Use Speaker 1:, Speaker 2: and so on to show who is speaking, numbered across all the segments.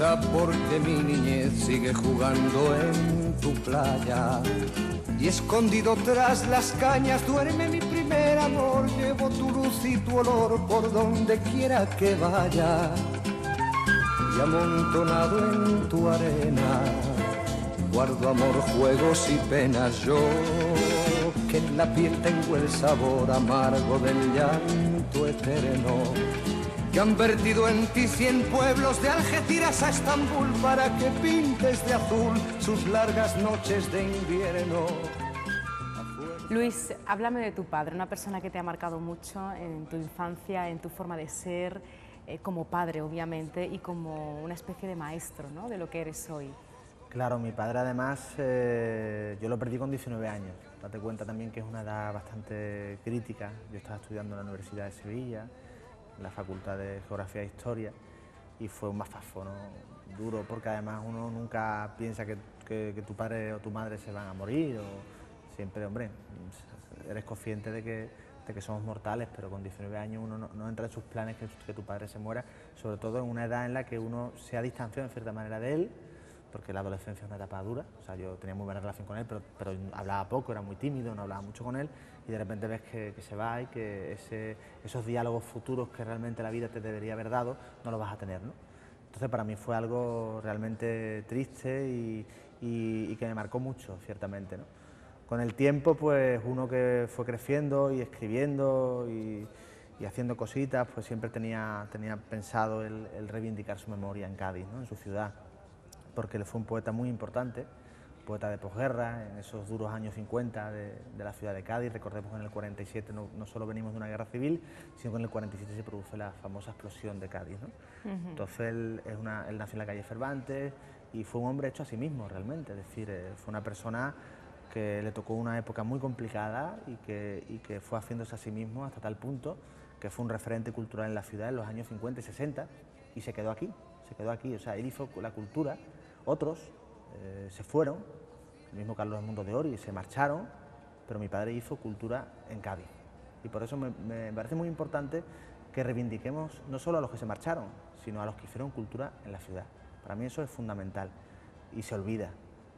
Speaker 1: risa porque mi niñez sigue jugando en tu playa. Y escondido tras las cañas duerme mi primer amor. Llevo tu luz y tu olor por donde quiera que vaya. Y amontonado en tu arena guardo amor, juegos y penas. Yo que en la piel tengo el sabor amargo del llanto eterno. Que han vertido en ti 100 pueblos de Algeciras a Estambul para que pintes de azul sus largas noches de invierno.
Speaker 2: Luis, háblame de tu padre, una persona que te ha marcado mucho en tu infancia, en tu forma de ser, como padre obviamente y como una especie de maestro, ¿no?, de lo que eres hoy.
Speaker 3: Claro, mi padre además yo lo perdí con 19 años. Date cuenta también que es una edad bastante crítica. Yo estaba estudiando en la Universidad de Sevilla, en la Facultad de Geografía e Historia, y fue un mazazo, ¿no?, duro, porque además uno nunca piensa que tu padre o tu madre se van a morir, o siempre, hombre, eres consciente de que somos mortales, pero con 19 años uno no entra en sus planes que tu padre se muera, sobre todo en una edad en la que uno se ha distanciado en cierta manera de él, porque la adolescencia es una etapa dura. O sea, yo tenía muy buena relación con él, pero hablaba poco, era muy tímido, no hablaba mucho con él, y de repente ves que se va y que esos diálogos futuros que realmente la vida te debería haber dado, no los vas a tener, ¿no? Entonces para mí fue algo realmente triste y que me marcó mucho, ciertamente, ¿no? Con el tiempo, pues uno que fue creciendo y escribiendo y haciendo cositas, pues siempre tenía pensado el reivindicar su memoria en Cádiz, ¿no?, en su ciudad, porque él fue un poeta muy importante, poeta de posguerra, en esos duros años 50 de la ciudad de Cádiz. Recordemos que en el 47 no solo venimos de una guerra civil, sino que en el 47 se produce la famosa explosión de Cádiz, ¿no? Entonces él nació en la calle Cervantes y fue un hombre hecho a sí mismo realmente, es decir, fue una persona que le tocó una época muy complicada y que fue haciéndose a sí mismo hasta tal punto que fue un referente cultural en la ciudad en los años 50 y 60 y se quedó aquí, o sea, él hizo la cultura. Otros se fueron, el mismo Carlos Edmundo de Ory, se marcharon, pero mi padre hizo cultura en Cádiz. Y por eso me parece muy importante que reivindiquemos no solo a los que se marcharon, sino a los que hicieron cultura en la ciudad. Para mí eso es fundamental y se olvida.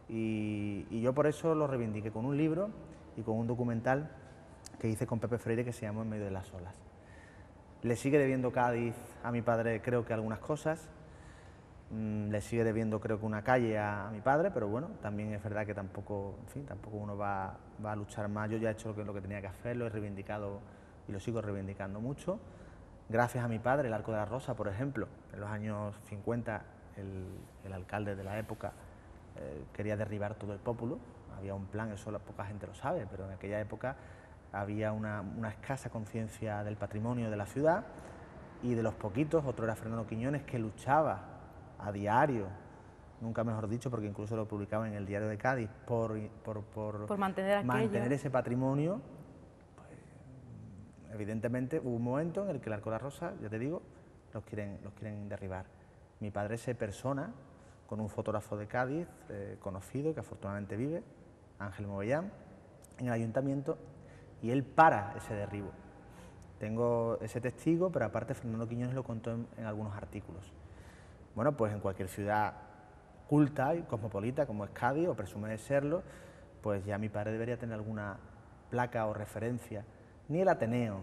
Speaker 3: Y yo por eso lo reivindiqué con un libro y con un documental que hice con Pepe Freire que se llama En medio de las olas. Le sigue debiendo Cádiz a mi padre, creo que algunas cosas. Le sigue debiendo, creo que una calle a mi padre, pero bueno, también es verdad que tampoco, en fin, tampoco uno va a luchar más. Yo ya he hecho lo que tenía que hacer, lo he reivindicado y lo sigo reivindicando mucho. Gracias a mi padre, el Arco de la Rosa, por ejemplo, en los años 50, el alcalde de la época quería derribar todo el pópulo. Había un plan, eso poca gente lo sabe, pero en aquella época había una escasa conciencia del patrimonio de la ciudad, y de los poquitos, otro era Fernando Quiñones, que luchaba a diario, nunca mejor dicho, porque incluso lo publicaba en el Diario de Cádiz, por mantener ese patrimonio. Pues, evidentemente hubo un momento en el que el Arco de la Rosa, ya te digo, los quieren derribar. Mi padre se persona con un fotógrafo de Cádiz conocido, que afortunadamente vive, Ángel Movellán, en el ayuntamiento, y él para ese derribo. Tengo ese testigo, pero aparte Fernando Quiñones lo contó en algunos artículos. Bueno, pues en cualquier ciudad culta y cosmopolita como es Cádiz, o presume de serlo, pues ya mi padre debería tener alguna placa o referencia. Ni el Ateneo,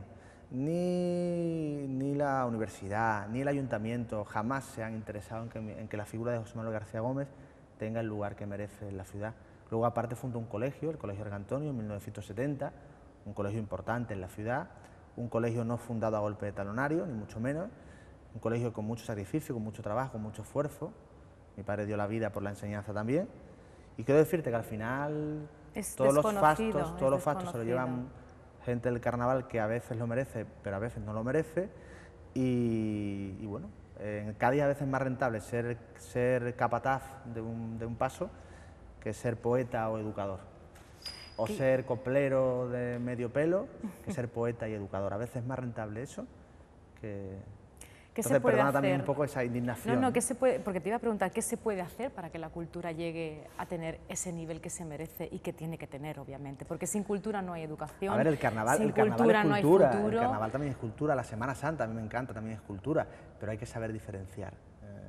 Speaker 3: ni la universidad, ni el ayuntamiento jamás se han interesado en que la figura de José Manuel García Gómez tenga el lugar que merece en la ciudad. Luego aparte fundó un colegio, el Colegio Argantonio, en 1970, un colegio importante en la ciudad, un colegio no fundado a golpe de talonario, ni mucho menos, un colegio con mucho sacrificio, con mucho trabajo, con mucho esfuerzo. Mi padre dio la vida por la enseñanza también. Y quiero decirte que al final todos los fastos se lo llevan gente del carnaval que a veces lo merece, pero a veces no lo merece. Y bueno, en Cádiz a veces es más rentable ser capataz de un paso que ser poeta o educador. O ser coplero de medio pelo que ser poeta y educador. A veces es más rentable eso que... Entonces, perdona también un poco esa indignación.
Speaker 2: No, ¿qué se puede? Porque te iba a preguntar, ¿qué se puede hacer para que la cultura llegue a tener ese nivel que se merece y que tiene que tener, obviamente? Porque sin cultura no hay educación.
Speaker 3: A ver, el carnaval es cultura,
Speaker 2: no hay futuro.
Speaker 3: El carnaval también es cultura, la Semana Santa a mí me encanta, también es cultura, pero hay que saber diferenciar.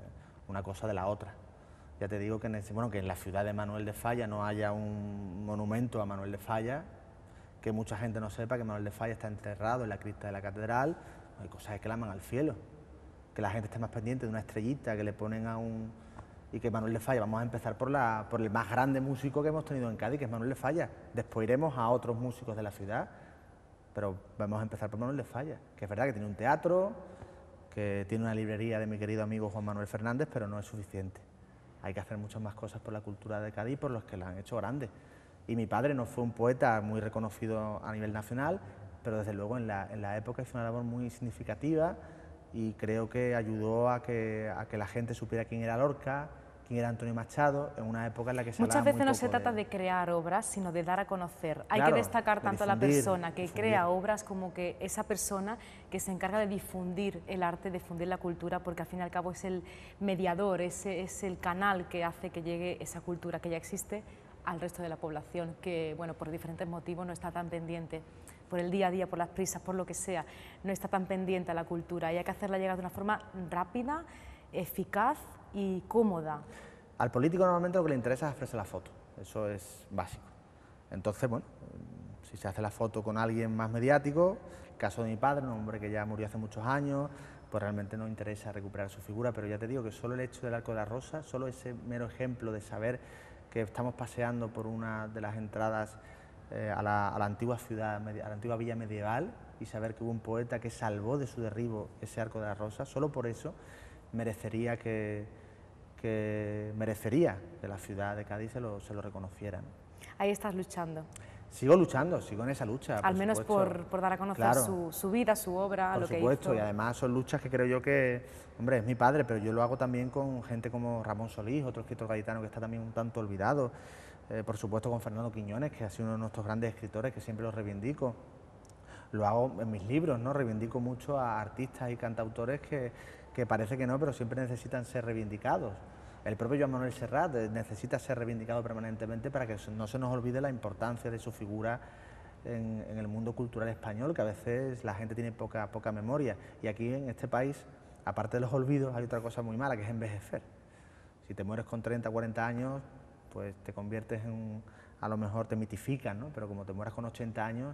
Speaker 3: una cosa de la otra. Ya te digo que que en la ciudad de Manuel de Falla no haya un monumento a Manuel de Falla, que mucha gente no sepa que Manuel de Falla está enterrado en la cripta de la catedral. Hay cosas que claman al cielo, que la gente esté más pendiente de una estrellita que le ponen a un... Y que Manuel de Falla, vamos a empezar por el más grande músico que hemos tenido en Cádiz, que es Manuel de Falla. Después iremos a otros músicos de la ciudad, pero vamos a empezar por Manuel de Falla, que es verdad que tiene un teatro, que tiene una librería de mi querido amigo Juan Manuel Fernández, pero no es suficiente. Hay que hacer muchas más cosas por la cultura de Cádiz, por los que la han hecho grande. Y mi padre no fue un poeta muy reconocido a nivel nacional, pero desde luego en la época hizo una labor muy significativa y creo que ayudó a que la gente supiera quién era Lorca, quién era Antonio Machado, en una época en la que se
Speaker 2: muchas
Speaker 3: hablaba
Speaker 2: veces no se
Speaker 3: poco
Speaker 2: trata de crear obras, sino de dar a conocer. Hay
Speaker 3: Claro,
Speaker 2: que destacar
Speaker 3: de
Speaker 2: tanto a la
Speaker 3: difundir,
Speaker 2: persona que crea obras como que esa persona que se encarga de difundir el arte, difundir la cultura, porque al fin y al cabo es el mediador, es el canal que hace que llegue esa cultura que ya existe al resto de la población, que bueno, por diferentes motivos no está tan pendiente, por el día a día, por las prisas, por lo que sea, no está tan pendiente a la cultura y hay que hacerla llegar de una forma rápida, eficaz y cómoda.
Speaker 3: Al político normalmente lo que le interesa es hacerse la foto, eso es básico. Entonces, bueno, si se hace la foto con alguien más mediático, el caso de mi padre, un hombre que ya murió hace muchos años, pues realmente no interesa recuperar su figura, pero ya te digo que solo el hecho del Arco de la Rosa, solo ese mero ejemplo de saber que estamos paseando por una de las entradas a la antigua ciudad, a la antigua villa medieval, y saber que hubo un poeta que salvó de su derribo ese Arco de la Rosa, solo por eso merecería que la ciudad de Cádiz se lo reconociera, ¿no?
Speaker 2: Ahí estás luchando.
Speaker 3: Sigo luchando, sigo en esa lucha.
Speaker 2: Al menos por dar a conocer
Speaker 3: claro,
Speaker 2: su vida, su obra, lo que hizo.
Speaker 3: Por supuesto, y además son luchas que creo yo que, hombre, es mi padre, pero yo lo hago también con gente como Ramón Solís, otro escritor gaditano que está también un tanto olvidado, por supuesto con Fernando Quiñones, que ha sido uno de nuestros grandes escritores, que siempre lo reivindico. Lo hago en mis libros, ¿no? Reivindico mucho a artistas y cantautores que parece que no, pero siempre necesitan ser reivindicados. El propio Joan Manuel Serrat necesita ser reivindicado permanentemente para que no se nos olvide la importancia de su figura en el mundo cultural español, que a veces la gente tiene poca memoria. Y aquí en este país, aparte de los olvidos, hay otra cosa muy mala, que es envejecer. Si te mueres con 30 o 40 años, pues te conviertes en, a lo mejor te mitifican, ¿no? Pero como te mueras con 80 años,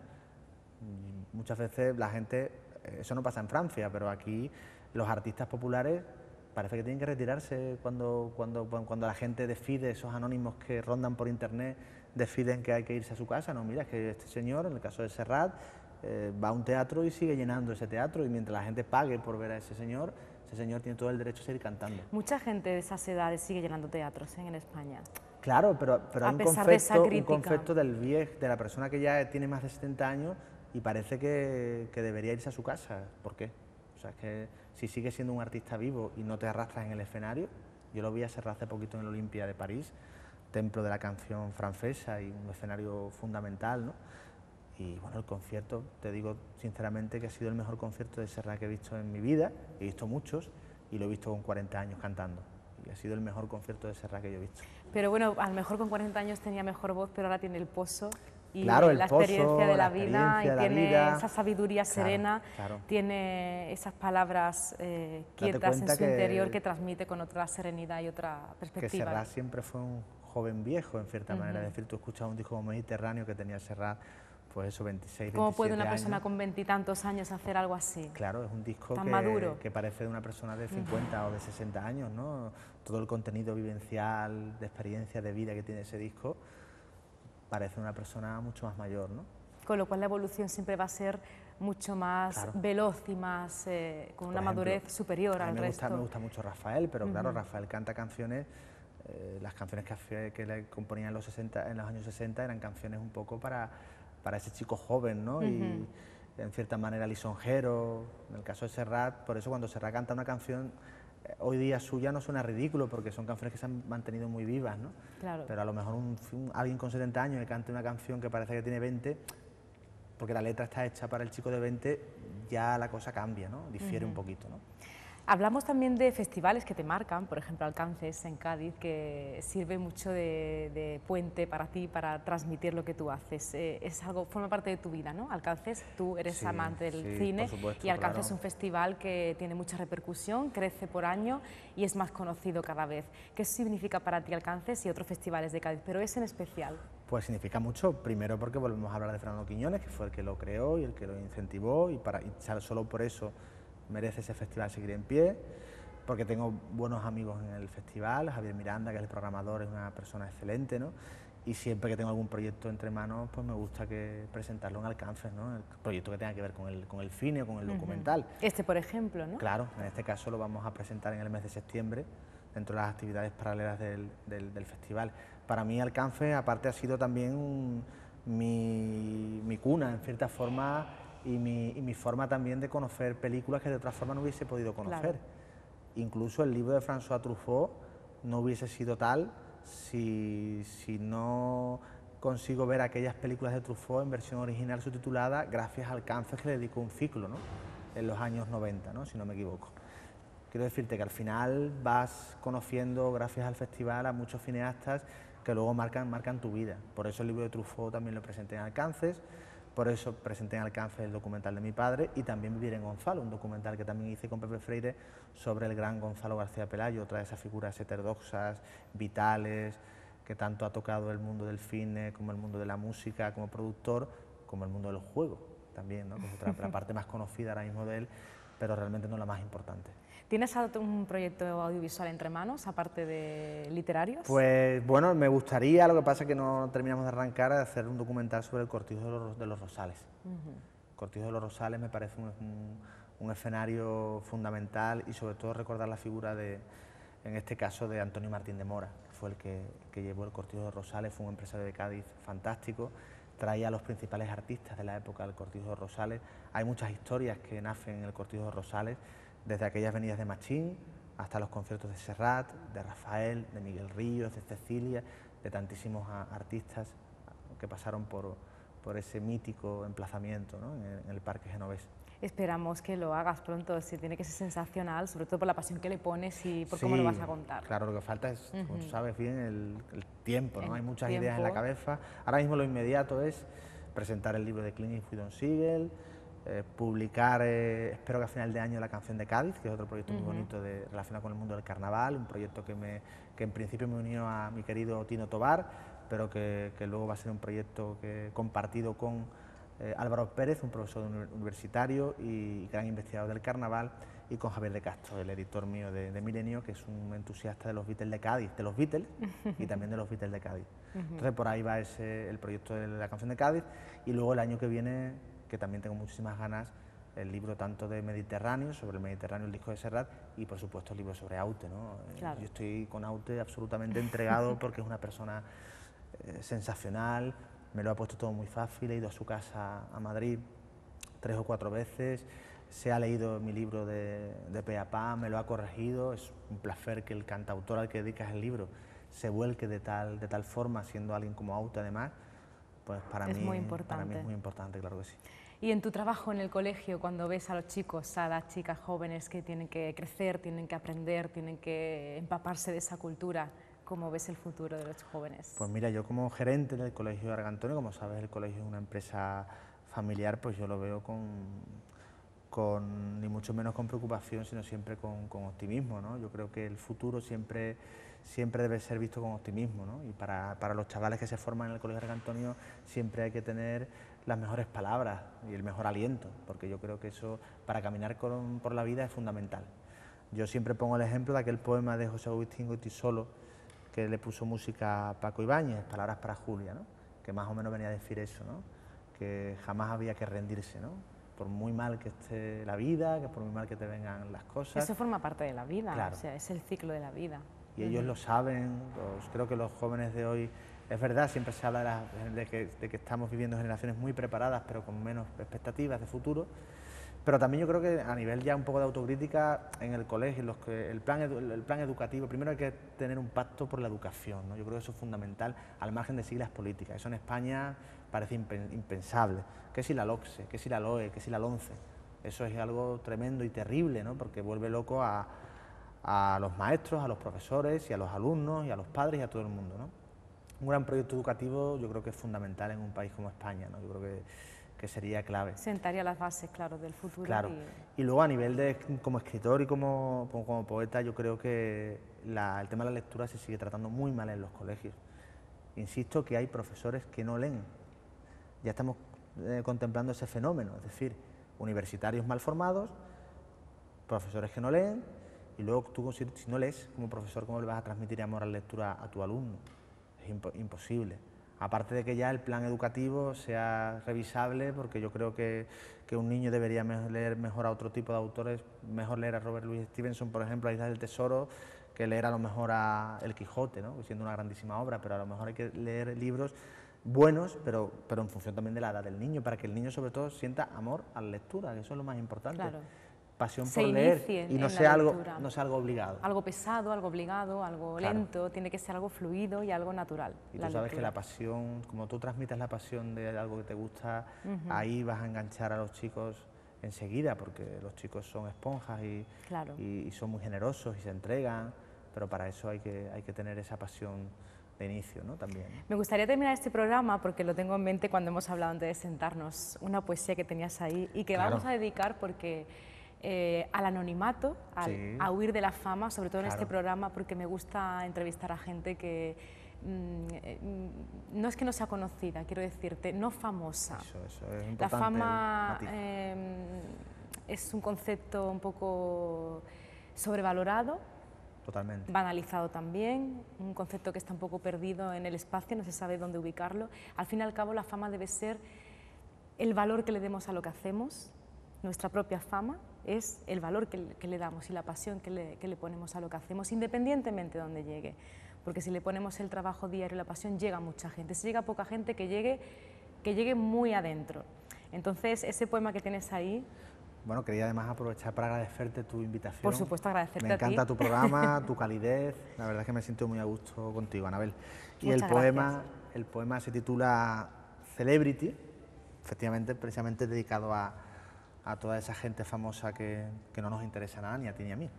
Speaker 3: muchas veces la gente, eso no pasa en Francia, pero aquí los artistas populares parece que tienen que retirarse cuando la gente decide, esos anónimos que rondan por internet, deciden que hay que irse a su casa. No, mira, es que este señor, en el caso de Serrat, va a un teatro y sigue llenando ese teatro, y mientras la gente pague por ver a ese señor tiene todo el derecho a seguir cantando.
Speaker 2: Mucha gente de esas edades sigue llenando teatros en España.
Speaker 3: Claro, pero hay un concepto de la persona que ya tiene más de 70 años y parece que debería irse a su casa. ¿Por qué? O sea, es que si sigues siendo un artista vivo y no te arrastras en el escenario, yo lo vi a Serrat hace poquito en el Olympia de París, templo de la canción francesa y un escenario fundamental, ¿no? Y bueno, el concierto, te digo sinceramente que ha sido el mejor concierto de Serrat que he visto en mi vida. He visto muchos y lo he visto con 40 años cantando. Y ha sido el mejor concierto de Serrat que yo he visto.
Speaker 2: Pero bueno, a lo mejor con 40 años tenía mejor voz, pero ahora tiene el pozo y
Speaker 3: claro,
Speaker 2: la experiencia de la vida, y tiene
Speaker 3: esa
Speaker 2: sabiduría serena, tiene esas palabras quietas en su interior que transmite con otra serenidad y otra perspectiva.
Speaker 3: Que Serrat siempre fue un joven viejo, en cierta manera. Es decir, tú escuchas un disco como Mediterráneo que tenía Serrat, pues eso, 26, 27
Speaker 2: ¿Cómo puede una
Speaker 3: años.
Speaker 2: Persona con 20 y tantos años hacer algo así?
Speaker 3: Claro, es un disco
Speaker 2: tan maduro,
Speaker 3: que parece de una persona de 50 o de 60 años, ¿no? Todo el contenido vivencial, de experiencia, de vida que tiene ese disco, parece una persona mucho más mayor, ¿no?
Speaker 2: Con lo cual la evolución siempre va a ser mucho más veloz y más con una madurez superior al resto.
Speaker 3: Me gusta mucho Rafael, pero claro, Rafael canta canciones, las canciones que le componían en los años 60 eran canciones un poco para ese chico joven, ¿no? Y en cierta manera lisonjero. En el caso de Serrat, por eso cuando Serrat canta una canción hoy día suya no suena ridículo, porque son canciones que se han mantenido muy vivas, ¿no?
Speaker 2: Claro.
Speaker 3: Pero a lo mejor alguien con 70 años que cante una canción que parece que tiene 20, porque la letra está hecha para el chico de 20, ya la cosa cambia, ¿no? Difiere un poquito, ¿no?
Speaker 2: Hablamos también de festivales que te marcan, por ejemplo Alcances en Cádiz, que sirve mucho de puente para ti, para transmitir lo que tú haces. Es algo, forma parte de tu vida, ¿no? Alcances, tú eres
Speaker 3: Sí,
Speaker 2: amante del
Speaker 3: sí,
Speaker 2: cine,
Speaker 3: por supuesto,
Speaker 2: y Alcances es
Speaker 3: claro.
Speaker 2: un festival que tiene mucha repercusión, crece por año y es más conocido cada vez. ¿Qué significa para ti Alcances y otros festivales de Cádiz, pero ese en especial?
Speaker 3: Pues significa mucho, primero porque volvemos a hablar de Fernando Quiñones, que fue el que lo creó y el que lo incentivó, y solo por eso merece ese festival seguir en pie, porque tengo buenos amigos en el festival. Javier Miranda, que es el programador, es una persona excelente, ¿no? Y siempre que tengo algún proyecto entre manos, pues me gusta presentarlo en Alcances, ¿no? El proyecto que tenga que ver con el cine o con el documental.
Speaker 2: Este, por ejemplo, ¿no?
Speaker 3: Claro, en este caso lo vamos a presentar en el mes de septiembre, dentro de las actividades paralelas del festival. Para mí Alcances, aparte, ha sido también mi cuna, en cierta forma, y mi forma también de conocer películas que de otra forma no hubiese podido conocer. Claro. Incluso el libro de François Truffaut no hubiese sido tal si no consigo ver aquellas películas de Truffaut en versión original subtitulada gracias a Alcances, que le dedicó un ciclo, ¿no? En los años 90, ¿no? Si no me equivoco. Quiero decirte que al final vas conociendo, gracias al festival, a muchos cineastas que luego marcan tu vida. Por eso el libro de Truffaut también lo presenté en Alcances, por eso presenté en Alcances el documental de mi padre, y también Vivir en Gonzalo, un documental que también hice con Pepe Freire sobre el gran Gonzalo García Pelayo, otra de esas figuras heterodoxas, vitales, que tanto ha tocado el mundo del cine, como el mundo de la música, como productor, como el mundo del juego también, ¿no? Que es la parte más conocida ahora mismo de él, pero realmente no la más importante.
Speaker 2: ¿Tienes un proyecto audiovisual entre manos, aparte de literarios?
Speaker 3: Pues bueno, me gustaría, lo que pasa es que no terminamos de arrancar, a hacer un documental sobre el Cortijo de los Rosales. El Cortijo de los Rosales me parece un escenario fundamental, y sobre todo recordar la figura en este caso, de Antonio Martín de Mora, que fue el que llevó el Cortijo de los Rosales. Fue un empresario de Cádiz fantástico, traía a los principales artistas de la época del Cortijo de los Rosales. Hay muchas historias que nacen en el Cortijo de los Rosales, desde aquellas venidas de Machín hasta los conciertos de Serrat, de Rafael, de Miguel Ríos, de Cecilia, de tantísimos artistas que pasaron por ese mítico emplazamiento, ¿no? en el Parque Genovés.
Speaker 2: Esperamos que lo hagas pronto, tiene que ser sensacional, sobre todo por la pasión que le pones y por cómo lo vas a contar.
Speaker 3: Claro, lo que falta es, como tú sabes bien, el tiempo, ¿no? Hay muchas ideas en la cabeza. Ahora mismo lo inmediato es presentar el libro de Clint Eastwood y Don Siegel, publicar, espero que a final de año, La Canción de Cádiz, que es otro proyecto muy bonito relacionado con el mundo del carnaval, un proyecto que en principio me unió a mi querido Tino Tobar, pero que luego va a ser un proyecto compartido con Álvaro Pérez, un profesor universitario y gran investigador del carnaval, y con Javier de Castro, el editor mío de Milenio, que es un entusiasta de los Beatles de Cádiz, de los Beatles y también de los Beatles de Cádiz. Entonces por ahí va el proyecto de La Canción de Cádiz, y luego el año que viene, que también tengo muchísimas ganas, el libro tanto de Mediterráneo, sobre el Mediterráneo, el disco de Serrat, y por supuesto el libro sobre Aute, ¿no? Claro. Yo estoy con Aute absolutamente entregado porque es una persona sensacional, me lo ha puesto todo muy fácil, he ido a su casa a Madrid 3 o 4 veces, se ha leído mi libro de pe a pa, me lo ha corregido. Es un placer que el cantautor al que dedicas el libro se vuelque de tal forma, siendo alguien como Aute además, pues para mí es muy importante, claro que sí.
Speaker 2: Y en tu trabajo en el colegio, cuando ves a los chicos, a las chicas jóvenes que tienen que crecer, tienen que aprender, tienen que empaparse de esa cultura, ¿cómo ves el futuro de los jóvenes?
Speaker 3: Pues mira, yo como gerente del Colegio de Argantonio, como sabes, el colegio es una empresa familiar, pues yo lo veo ni mucho menos con preocupación, sino siempre con optimismo, ¿no? Yo creo que el futuro siempre debe ser visto con optimismo, ¿no? Y para los chavales que se forman en el Colegio de Argantonio siempre hay que tener las mejores palabras y el mejor aliento, porque yo creo que eso, para caminar por la vida, es fundamental. Yo siempre pongo el ejemplo de aquel poema de José Agustín Goytisolo, que le puso música a Paco Ibáñez, Palabras para Julia, ¿no? Que más o menos venía a decir eso, ¿no? Que jamás había que rendirse, ¿no? Por muy mal que esté la vida, que por muy mal que te vengan las cosas.
Speaker 2: Eso forma parte de la vida,
Speaker 3: claro.
Speaker 2: O sea, es el ciclo de la vida.
Speaker 3: Y ellos lo saben, creo que los jóvenes de hoy, es verdad, siempre se habla de que estamos viviendo generaciones muy preparadas, pero con menos expectativas de futuro. Pero también yo creo que a nivel ya un poco de autocrítica en el colegio, el plan educativo, primero hay que tener un pacto por la educación, ¿no? Yo creo que eso es fundamental, al margen de siglas políticas. Eso en España parece impensable. ¿Qué si la LOCSE? ¿Qué si la LOE? ¿Qué si la LONCE? Eso es algo tremendo y terrible, ¿no? Porque vuelve loco a los maestros, a los profesores y a los alumnos y a los padres y a todo el mundo, ¿no? Un gran proyecto educativo yo creo que es fundamental en un país como España, ¿no? Yo creo que sería clave.
Speaker 2: Sentaría las bases, claro, del futuro.
Speaker 3: Claro. Y luego a nivel de como escritor y como poeta, yo creo que el tema de la lectura se sigue tratando muy mal en los colegios. Insisto que hay profesores que no leen. Ya estamos contemplando ese fenómeno, es decir, universitarios mal formados, profesores que no leen, y luego tú, si no lees como profesor, ¿cómo le vas a transmitir amor a la lectura a tu alumno? Es imposible. Aparte de que ya el plan educativo sea revisable, porque yo creo que un niño debería leer mejor a otro tipo de autores, mejor leer a Robert Louis Stevenson, por ejemplo, a Isla del Tesoro, que leer a lo mejor a El Quijote, ¿no? Siendo una grandísima obra, pero a lo mejor hay que leer libros buenos, pero en función también de la edad del niño, para que el niño sobre todo sienta amor a la lectura, que eso es lo más importante.
Speaker 2: Claro.
Speaker 3: Pasión por leer y no sea algo obligado.
Speaker 2: Algo pesado, algo obligado, algo lento, tiene que ser algo fluido y algo natural.
Speaker 3: Y tú sabes que la pasión, como tú transmites la pasión de algo que te gusta, ahí vas a enganchar a los chicos enseguida, porque los chicos son esponjas y son muy generosos y se entregan, pero para eso hay que tener esa pasión de inicio, ¿no? También.
Speaker 2: Me gustaría terminar este programa, porque lo tengo en mente cuando hemos hablado antes de sentarnos, una poesía que tenías ahí y que vamos a dedicar porque al anonimato, a huir de la fama, sobre todo en este programa, porque me gusta entrevistar a gente que no es que no sea conocida, quiero decirte, no famosa.
Speaker 3: Eso es importante.
Speaker 2: La fama es un concepto un poco sobrevalorado.
Speaker 3: Totalmente.
Speaker 2: Banalizado también, un concepto que está un poco perdido en el espacio, no se sabe dónde ubicarlo. Al fin y al cabo, la fama debe ser el valor que le demos a lo que hacemos. Nuestra propia fama es el valor que le damos y la pasión que le ponemos a lo que hacemos, independientemente de dónde llegue. Porque si le ponemos el trabajo diario y la pasión, llega mucha gente. Si llega poca gente, que llegue muy adentro. Entonces, ese poema que tienes ahí...
Speaker 3: Bueno, quería además aprovechar para agradecerte tu invitación.
Speaker 2: Por supuesto, agradecerte a ti.
Speaker 3: Me encanta tu programa, tu calidez, la verdad es que me siento muy a gusto contigo, Anabel. Y
Speaker 2: el
Speaker 3: poema se titula Celebrity, efectivamente, precisamente dedicado a toda esa gente famosa que no nos interesa nada, ni a ti ni a mí.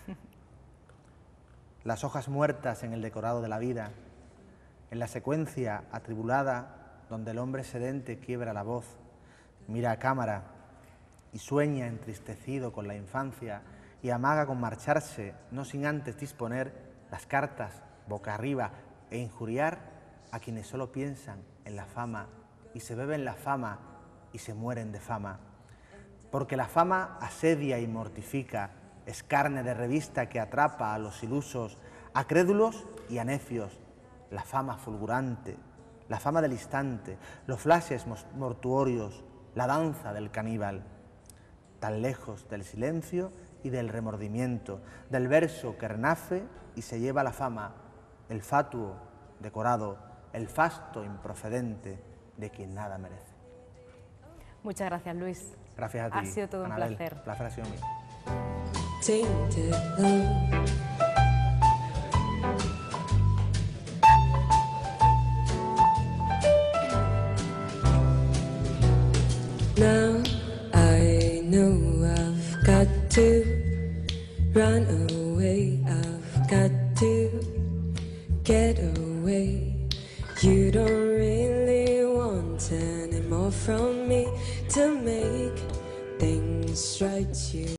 Speaker 3: Las hojas muertas en el decorado de la vida, en la secuencia atribulada donde el hombre sedente quiebra la voz, mira a cámara y sueña entristecido con la infancia y amaga con marcharse, no sin antes disponer las cartas boca arriba e injuriar a quienes solo piensan en la fama y se beben la fama y se mueren de fama. Porque la fama asedia y mortifica, es carne de revista que atrapa a los ilusos, a crédulos y a necios. La fama fulgurante, la fama del instante, los flashes mortuorios, la danza del caníbal. Tan lejos del silencio y del remordimiento, del verso que renace y se lleva la fama, el fatuo decorado, el fasto improcedente de quien nada merece.
Speaker 2: Muchas gracias, Luis.
Speaker 3: Gracias a ti,
Speaker 2: ha sido todo
Speaker 3: Anabel.
Speaker 2: un placer.
Speaker 3: El placer ha sido mío.
Speaker 4: Now I know I've got to run away, I've got to get away. You don't really want any more from me to make things right. You